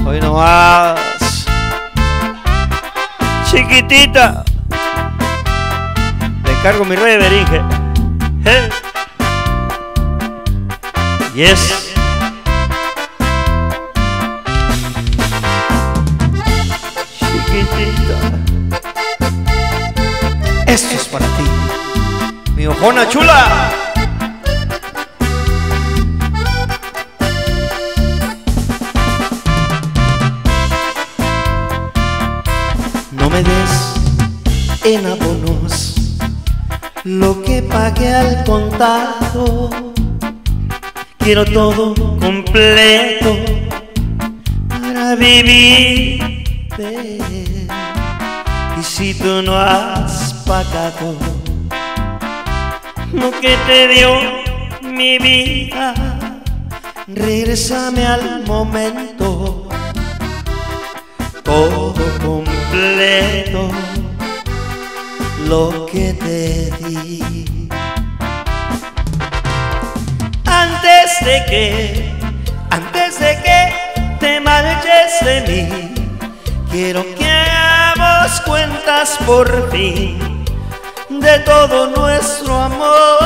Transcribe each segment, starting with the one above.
Hoy no más. Chiquitita. Le cargo mi rey de berinje. Hey. Yes. Chiquitita. Esto es para ti, mi ojona chula. No me des en abonos lo que pagué al contado. Quiero todo completo para vivirte. Y si tú no has pagado lo que te dio mi vida, regrésame al momento. Todo completo lo que te di. Antes de que te marches de mí, quiero que hagamos cuentas por fin de todo nuestro amor.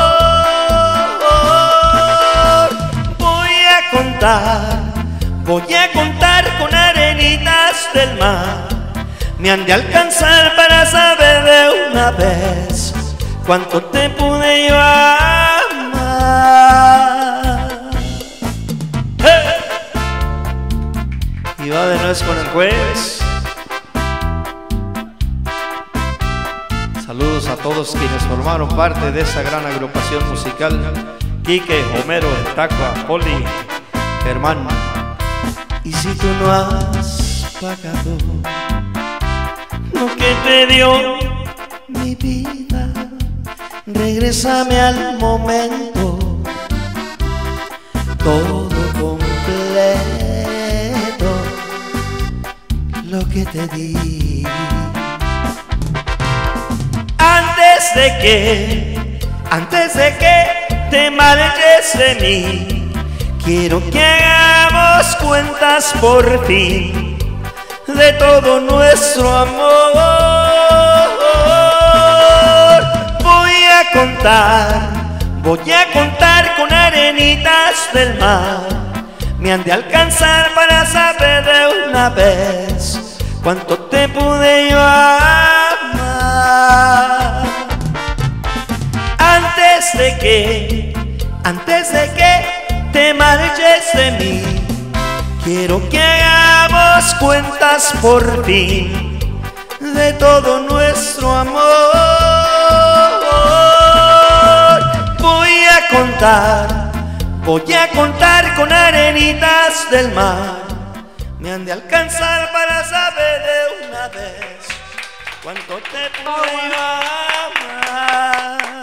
Voy a contar con arenitas del mar. Me han de alcanzar para saber de una vez cuánto te pude yo amar. ¡Hey! Y va de nuez con el jueves. Saludos a todos quienes formaron parte de esa gran agrupación musical: Quique, Homero, Tacua, Poli, Germán. Y si tú no has pagado lo que te dio mi vida, regrésame al momento. Todo completo lo que te di. Antes de que te marches de mí, quiero que hagamos cuentas por fin de todo nuestro amor. Voy a contar con arenitas del mar. Me han de alcanzar para saber de una vez cuánto te pude yo amar. Antes de que te marches de mí, quiero que hagamos cuentas por fin de todo nuestro amor. Voy a contar con arenitas del mar. Me han de alcanzar para saber de una vez cuánto te puedo amar.